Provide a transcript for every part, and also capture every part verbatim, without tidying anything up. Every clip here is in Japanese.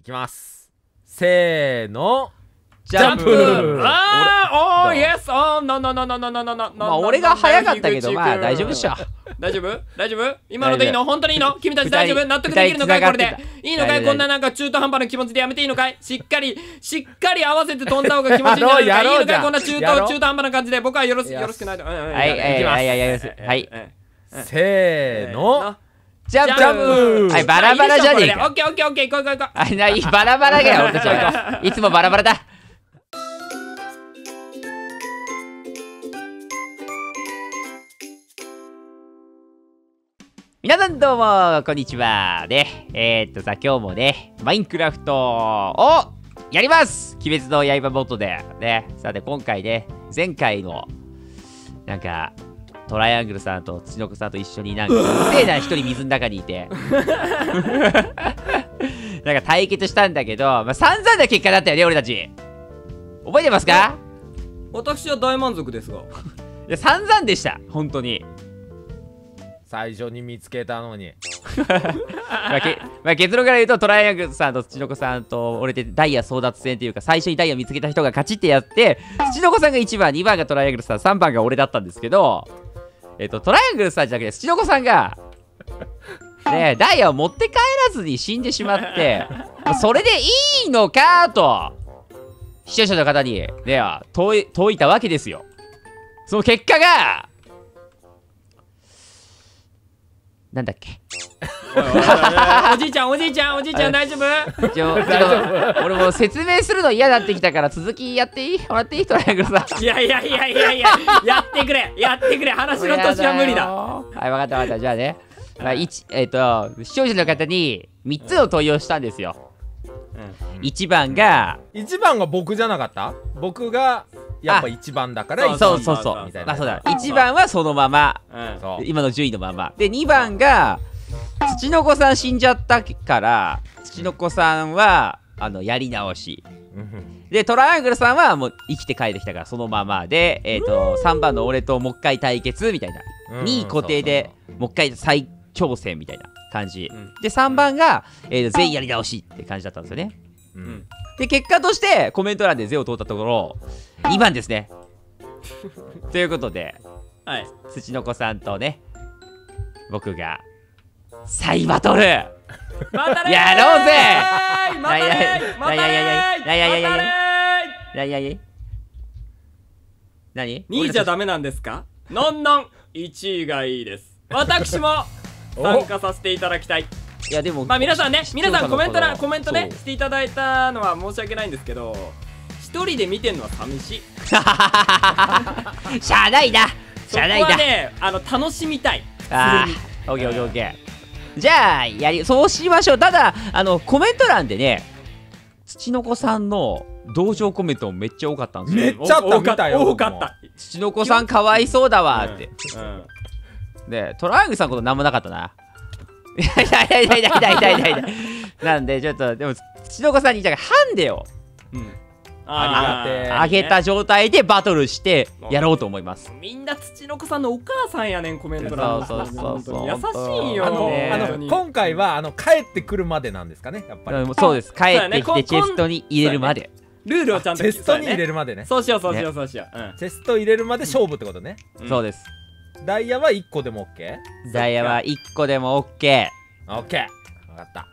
いきます。せーの。 ジャンプ。 ああ、おー、イエス、あー、なななななななな。 まあ俺が早かったけど、まあ大丈夫っしょ。 大丈夫大丈夫今のでいいの本当にいいの君たち大丈夫納得できるのかいこれで。いいのかいこんななんか中途半端な気持ちでやめていいのかいしっかり、しっかり合わせて飛んだ方が気持ちいいんじゃないのかいいいのかいこんな中途、中途半端な感じで僕はよろしよろしくないと。はいはいはいはいはいはい。 せーの。 ジャンプ。はい、バラバラじゃねえか。 オッケーオッケーオッケー、行こう行こう行こう。 あ、ないバラバラがよ。俺たちはいつもバラバラだ。皆さんどうもこんにちはね。えー、っとさ今日もねマインクラフトをやります。鬼滅の刃ボットでね。さて今回ね前回のなんかトライアングルさんとツチノコさんと一緒になんかうせえな一人水の中にいてなんか対決したんだけど、まあ、散々な結果だったよね俺たち。覚えてますか？ 私は大満足ですが。いや散々でした本当に。 最初に見つけたのにまあけまあ、結論から言うとトライアングルさんとツチノコさんと俺でダイヤ争奪戦っていうか最初にダイヤ見つけた人が勝ちってやってツチノコさんがいちばんにばんがトライアングルさんさんばんが俺だったんですけど、えっとトライアングルさんじゃなくてツチノコさんがねダイヤを持って帰らずに死んでしまってそれでいいのかと視聴者の方にね問い問いたわけですよ。その結果がなんだっけおじいちゃんおじいちゃんおじいちゃん大丈夫？ ちょちょっと俺もう説明するの嫌になってきたから続きやっていい？もらっていい？トライアングルさん。 いやいやいやいやいややってくれやってくれ話の年は無理だ。 はい分かった分かった。じゃあね、まあ、いちえっ、ー、と視聴者の方にみっつの問いをしたんですよ。うん、いちばんがいちばんが僕じゃなかった？僕がやっぱいちばんだからそうそうそうみたいな。あそうだいちばんはそのまま、うん、今の順位のままでにばんがツチノコさん死んじゃったからツチノコさんはあのやり直しでトライアングルさんはもう生きて帰ってきたからそのままで、えー、とさんばんの俺ともう一回対決みたいなにい固定でもう一回再挑戦みたいな感じ、うん、でさんばんが、えー、全員やり直しって感じだったんですよね、うん、で結果としてコメント欄でゼを通ったところにばんですねということで、はい、ツチノコさんとね僕が再バトルやろうぜ。 またねまたねまたねまたね何にいじゃダメなんですか？のんのんいちいがいいです。私も参加させていただきたい。 いやでもまあ皆さんね皆さんコメントなコメントねしていただいたのは申し訳ないんですけど一人で見てんのは寂しいしゃあないなしゃあないなそこはねあの楽しみたい。 ああオッケーオッケーオッケー。じゃあやりそうしましょう。ただあのコメント欄でねツチノコさんの同情コメントもめっちゃ多かったんですよ。 めっちゃあったみたいよ。 多かった。 ツチノコさんかわいそうだわって、うんうん、でトライアングルさんのことなんもなかったな。いやいやいやいやいやいやいやいやいやなんでちょっとでもツチノコさんにじゃあハンデを、うん、ああげた状態でバトルしてやろうと思います。 みんなツチノコさんのお母さんやねんコメント欄。 そうそうそうそう優しいよ。 あの、ね、あの今回はあの帰ってくるまでなんですかねやっぱり。 そうです帰ってきてチェストに入れるまで、ね、 ルールをちゃんとチェストに入れるまでね。 そうしようそうしようそうしよう、ねうん、 チェスト入れるまで勝負ってことね、 うん、そうです。 ダイヤはいっこでも OK？ ダイヤはいっこでも OK。 OK 分かった。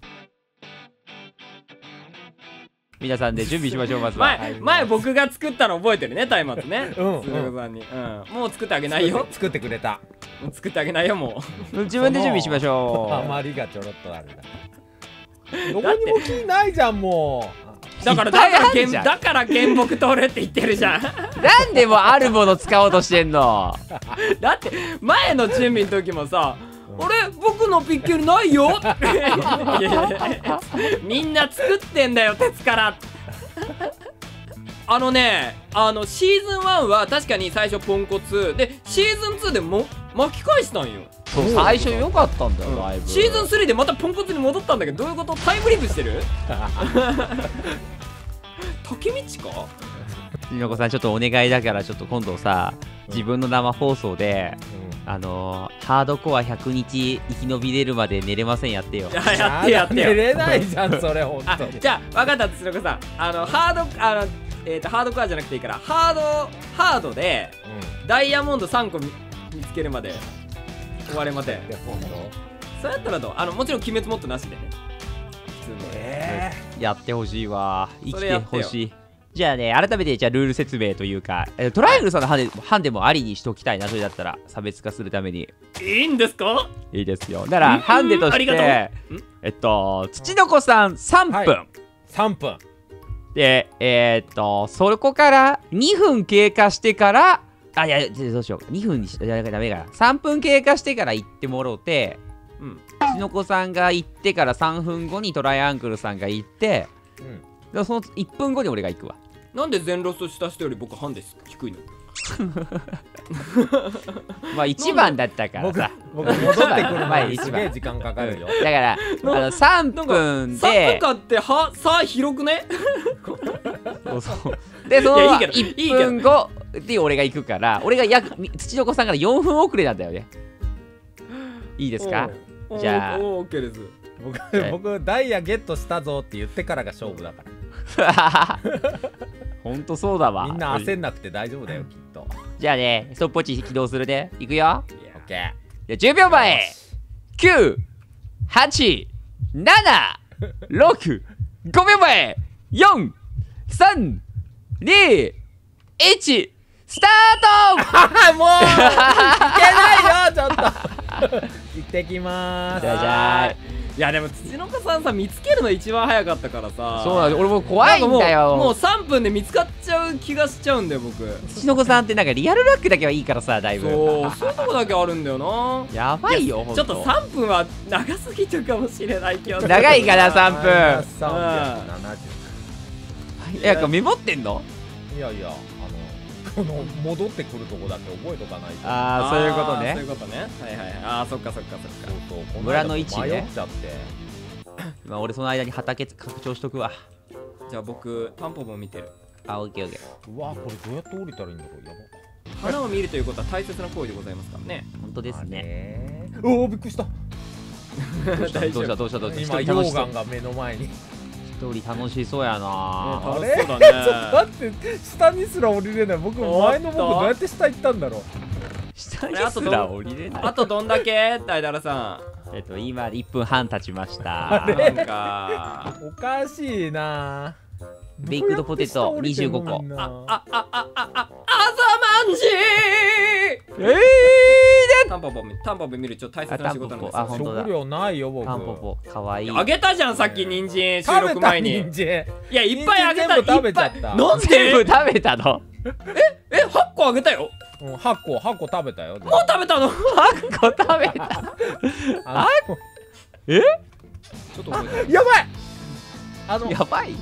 皆さんで準備しましょう。まずは前前僕が作ったの覚えてるね松明ね。 うん鈴子さんに、うん、もう作ってあげないよ。 作ってくれた。 作ってあげないよもう自分で準備しましょう。 余りがちょろっとあるんだ。どこにも木ないじゃんもう。だからだから原だから原木取れって言ってるじゃん。 なんでもあるもの使おうとしてんの。 だって前の準備の時もさあれ僕のピッケルないよみんな作ってんだよ鉄からあのねあのシーズンワンは確かに最初ポンコツでシーズンツーでも巻き返したんよ。 そう最初良かったんだよ、うん、だいぶシーズンスリーでまたポンコツに戻ったんだけどどういうこと？タイムリープしてる竹道か？ りのこさんちょっとお願いだからちょっと今度さ自分の生放送で、 あのー、ハードコアひゃくにち生き延びれるまで寝れませんやってよ。 ややってやってよ。 寝れないじゃんそれほんとに。 じゃあ分かったつのこさん、あのハードあのえっとハードコアじゃなくていいからハードハードでダイヤモンドさんこ 見, 見つけるまで終われません。そうやったらどう？あのもちろん鬼滅もっとなしでね。普通の。 えー、やってほしいわ。生きてほしい。じゃあね、改めてじゃあルール説明というか、トライアングルさんのハンデ、ハンデもありにしておきたいな。それだったら差別化するために。 いいんですか？ いいですよ。だからハンデとしてえっと土の子さんさんぷん、はい、 さんぷんで、えー、っとそこからにふん経過してから、あいやどうしよう、にふんにしやらなきゃダメかな。さんぷん経過してから行ってもろうて、うん、土の子さんが行ってからさんふんごにトライアングルさんが行って、うん、でそのいっぷんごに俺が行くわ。 なんで全ロスした人より僕ハンデ低いの？ まあいちばんだったからさ。 僕戻ってくる前にすげえ時間かかるよ。 だからあのさんぷんでさんぷんかっては差広くね？ そうそうでそのいっぷんごで俺が行くから、俺が約土の子さんからよんふん遅れなんだよね。いいですか？じゃあオーケーです。 僕僕ダイヤゲットしたぞって言ってからが勝負だから。 ほんとそうだわ。 みんな焦んなくて大丈夫だよきっと。 じゃあね、ストップウォッチ起動するね。いくよ。 オッケー。 じゃじゅうびょうまえきゅう、はち、なな、ろく、ごびょうまえよん、さん、に、いち、スタート。 もういけないよちょっと。行ってきまーす。 じゃじゃーい。 いやでも土の子さんさ見つけるの一番早かったからさ。 そうなんだ、俺も怖いんだよ。 もう、もうさんぷんで見つかっちゃう気がしちゃうんだよ僕。 土の子さんってなんかリアルラックだけはいいからさ、だいぶ。 そうそういうとこだけあるんだよな。やばいよ。 ちょっとさんぷんは長すぎちゃうかもしれないけど。 長いかなさんぷん。 さんびゃくななじゅう。 なんかメモってんの？ いやいや、あのこの戻ってくるとこだけ覚えとかないと。 ああそういうことね。 そういうことね。はいはい。ああそっかそっかそっか。 そうそう。 村の位置ね。 迷っちゃって。 まあ俺その間に畑拡張しとくわ。 じゃあ僕タンポポも見てる。 あ、オッケーオッケー。うわこれどうやって降りたらいいんだろう。やば。花を見るということは大切な行為でございますからね。 本当ですね。 おおびっくりした。 どうしたどうしたどうしたどうした。 今溶岩が目の前に。 一人楽しそうやな。 あれ？そうだね。ちょっと待って下にすら降りれない。僕前の僕どうやって下行ったんだろう。 下にすら降りれない。 あとどんだけ？大だらさん。 えっと今いっぷんはん経ちました。 なんかおかしいな。 ベイクドポテトにじゅうごこ。 あああああああざまんじー。ええー。タンポポタンポポ見るちょっと大切な仕事なんですよ。 あ本当だ。 食料ないよ僕。 タンポポ可愛い。 あげたじゃんさっき人参収録前に。 人参。 いやいっぱいあげた。 食べちゃった。 なんで全部食べたの？ ええはっこあげたよ。 うん、はっこはっこ食べたよ。もう食べたの？ はっこ食べた。あえ？ ちょっとやばい。あのやばい。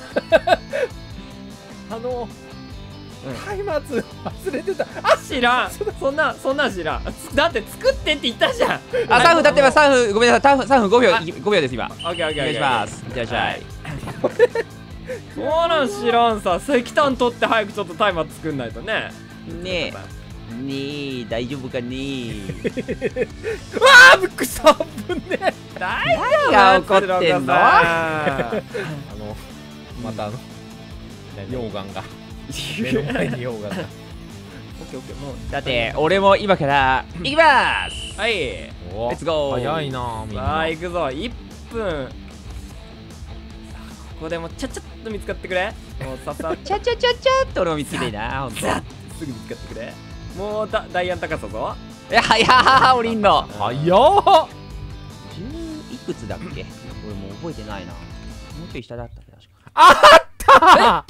あの松明忘れてた。 あ知らん。そんなそんなん知らん。だって作ってって言ったじゃん。 あさんぷん経ってます。さんぷんごめんなさい。さんぷんごびょうごびょうです今。 オッケーオッケーお願いします。いってらっしゃい。 そうなん知らんさ。石炭取って早くちょっとタイマー作んないとね。 ねえねえ大丈夫かねえ。 わあびっくりした。危ねえ。 何が起こってんの？ あのまたあの溶岩が目の前に溶岩が。オッケーオッケーもうだって俺も今から行きます。 はいレッツゴー。 早いなみんな。 さあ行くぞ。いっぷん。ここでもちゃちゃっと見つかってくれ。もうささちゃちゃちゃちゃっと俺も見つけていな。ほんとすぐ見つかってくれ。もうだダイヤン高さぞ。 いや早ー降りんの早っ。 じゅういくつだっけ？俺もう覚えてないな。もうちょい下だったっけ確か。 あったは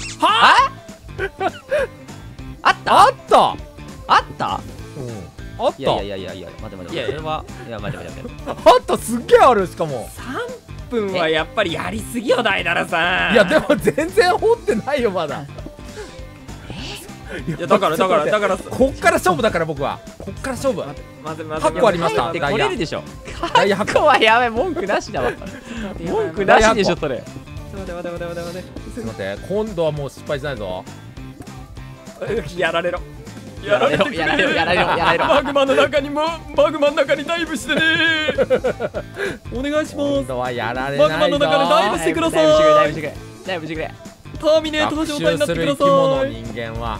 あったあったあったあった。 いやいやいやいや待て待て。いやそれはいや待て待て待て。 あったすっげえある。しかもさんぷんはやっぱりやりすぎよ大だらさん。 いやでも全然掘ってないよまだ。 いやだからだからだからこっから勝負だから僕はこっから勝負。 まずまずはっこありました。 入ってこれるでしょ。 ダイヤはっこはやばい文句なしだわ。文句なしでしょそれ。 待て待て待て待て待て。 待って今度はもう失敗しないぞ。 やられろ。 やられてくれ。 やられろやられろやられろ。 マグマの中にもマグマの中にダイブしてね。お願いします。 今度はやられないぞ。 マグマの中でダイブしてください。 ダイブしてくれダイブしてくれ。 ターミネーター状態になってください。 学習する生き物人間は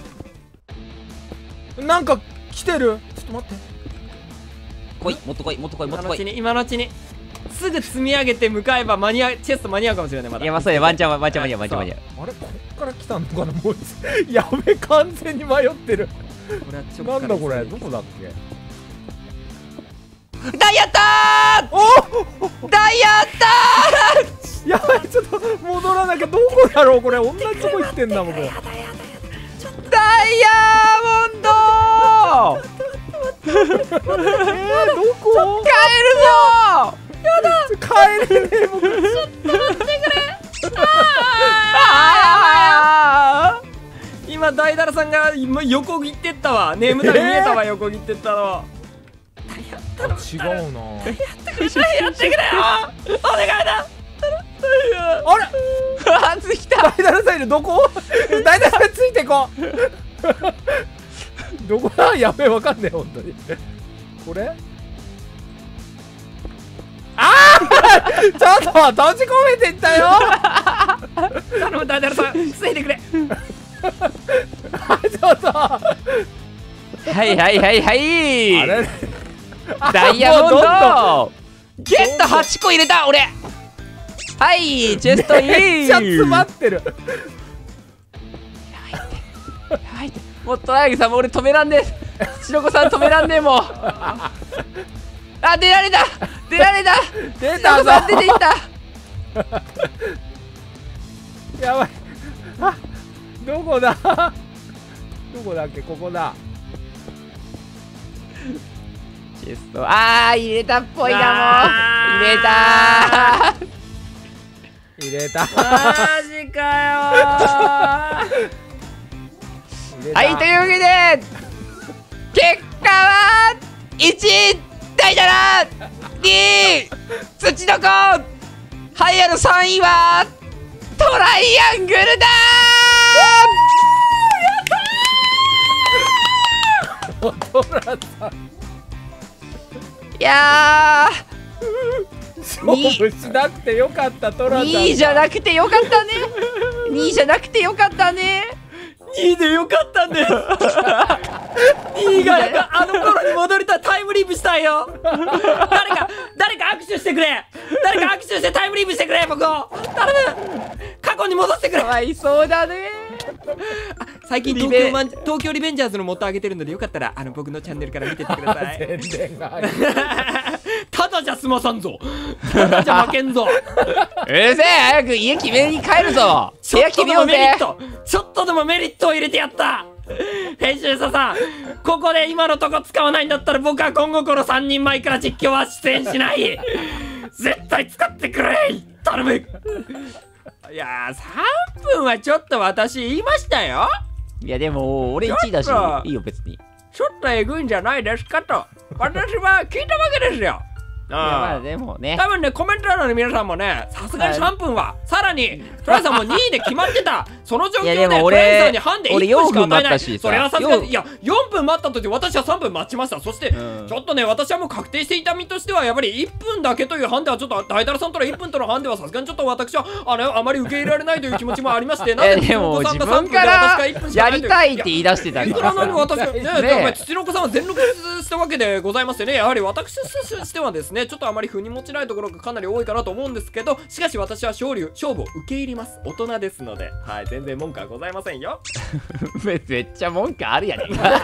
なんか来てる。ちょっと待って。 来いもっと来いもっと来いもっと来い。 今のうちにすぐ積み上げて向かえば間に合う。チェスト間に合うかもしれない。まだいやまあそうやワンチャンワンチャン間に合うワンチャン間に合う。 あれこっから来たのかなもうやべ完全に迷ってる。なんだこれどこだっけ。 ダイヤったー。 おダイヤったーやばいちょっと戻らなきゃ。どこだろうこれ。同じとこ行ってんだ僕。 ダイヤモンドー。 えー、どこ帰るぞー。やだ帰れねえ僕。ちょっと待ってくれ。 あー今ダイダラさんが今横切ってったわ。ネームタグ見えたわ、横切ってったの。 違うな。やってくれやってくれよ。お願いだ。 あれあつきた。 ダイダラさんいる。どこダイダラさんついてこどこだ。やべえわかんねえ本当に。これあーちょっと閉じ込めてったよ。 頼むダイダラさんついてくれ。 ちょっとはいはいはいはいあれダイヤモンもうどんどドゲットはちこ入れた俺。はいチェストイン。 めっちゃ詰まってる。 やばいってもうトライグさんも俺止めらんねえ。しのこさん止めらんねえもう。あ出られた出られた。 出しのこさん出ていった。 やばい。あどこだどこだっけ。ここだ。 チェストあー入れたっぽいなもう入れたー入れた。 マジかよ入れたはいというわけで結果はいちダイダラにツチノコ栄えあるさんいはトライアングルだートラさんいや勝負しなくてよかった。トラさんにいじゃなくてよかったね。にいじゃなくてよかったね。 にいでよかったんです。にいがあの頃に戻りたい。タイムリープしたいよ。誰か誰か握手してくれ。誰か握手してタイムリープしてくれ。僕を頼む。過去に戻してくれ。 かわいそうだね。 最近東京マン東京リベンジャーズの元上げてるのでよかったらあの僕のチャンネルから見てってください。 宣伝が入る。 ただじゃ済まさんぞ。ただじゃ負けんぞ。 うるせえ早く家決めに帰るぞ。部屋決めようぜ。 ちょっとでもメリットを入れてやった。編集者さんここで今のとこ使わないんだったら僕は今後このさんにんまえから実況は出演しない。絶対使ってくれ頼む。いやーさんぷんはちょっと私言いましたよ。 いやでも俺いちいだしいいよ別に。 ちょっとえぐいんじゃないですかと私は聞いたわけですよ。 いやまあでもね多分ねコメント欄の皆さんもねさすがにさんぷんはさらにトライさんもにいで決まってたその状況でトライさんにハンデいっぷんしか与えない。それはさすがにいやよんぷん待った時私はさんぷん待ちました。そして、うん、ちょっとね私はもう確定していた身としてはやっぱりいっぷんだけというハンデはちょっと大太郎さんとのいっぷんとのハンデはさすがにちょっと私はあれあまり受け入れられないという気持ちもありましてなんでも自分からやりたいって言い出してたからなのに私ねね土の子さんは全力したわけでございますよね。やはり私としてはですねちょっとあまり腑に持ちないところがかなり多いかなと思うんですけどしかし私は勝利勝負を受け入れます。大人ですのではい全然文句はございませんよ。 めっちゃ文句あるやねんか。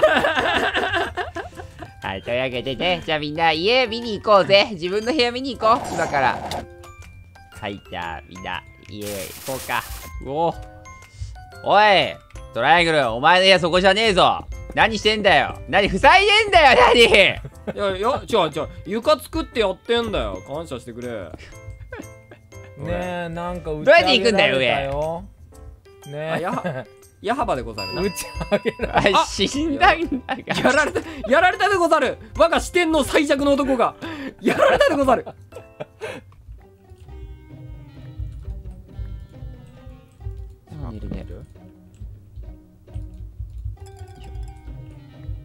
はいというわけでねじゃあみんな家見に行こうぜ。自分の部屋見に行こう今から。はいじゃあみんな家行こうか。うおおいトライアングルお前の部屋そこじゃねえぞ。何してんだよ。何塞いでんだよ何。 いやいや違う違う床作ってやってんだよ。感謝してくれ。 ねえなんかどうやって行くんだよ上。 ねえや矢幅でござるな。 打ち上げられた。死んだんだが。 やられたやられたでござる。我が四天王最弱の男がやられたでござる。 いるね。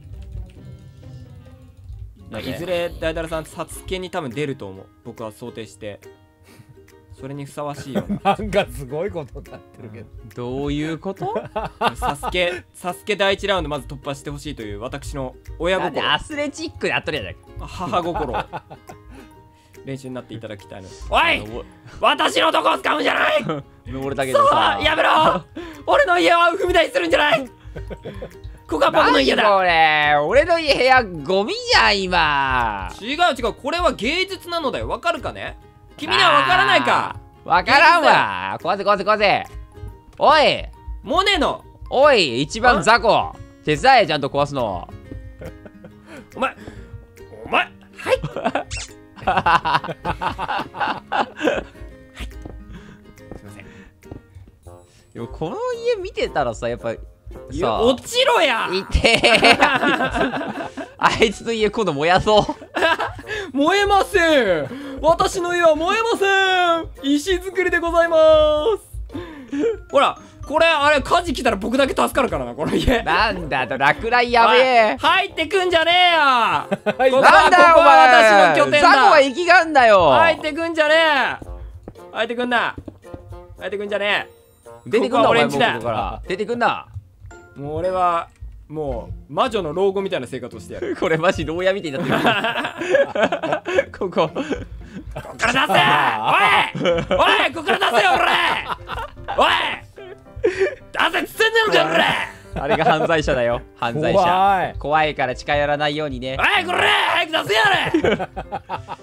いずれ大だらさんサスケに多分出ると思う。僕は想定してそれにふさわしいよなんかすごいことになってるけど、 どういうこと？ サスケサスケだいいちラウンドまず突破してほしいという私の親なんで心、 アスレチックでやっとるやないか。 母心練習になっていただきたいの。おい私のとこを使うんじゃない。 登れたけそうどさ、 やめろ俺の家を踏み台にするんじゃない。ここは僕の家だ。 これ俺の家部屋ゴミじゃん今。 違う違う、これは芸術なのだよ。わかるかね。君にはわからないか。 わからんわ。壊せ壊せ壊せ。おいモネのおい一番雑魚手伝え、ちゃんと壊すの。 お前お前はいはいすいません。 でもこの家見てたらさ、やっぱいや落ちろや。 いてーあいつの家今度燃やそう燃えません。私の家は燃えません。石造りでございます。ほらこれあれ火事来たら僕だけ助かるからな、この家。 なんだと落雷やべえ。 入ってくんじゃねえよ。 なんだよお前、 私の拠点だ。 ザコは生きがんだよ。 入ってくんじゃねえ。入ってくんな。入ってくんじゃねえ。 出てくんな、 ここは俺んちだ。 お前もうここから出てくんな。 もう俺はもう魔女の老後みたいな生活をしてやる。 これマジ牢屋みたいになってるこここっから出せ。おいおいこっから出せよ俺。おい出せっつってんねんのか俺。 あれが犯罪者だよ、犯罪者。 怖い怖いから近寄らないようにね。 おいこれ早く出せやれ。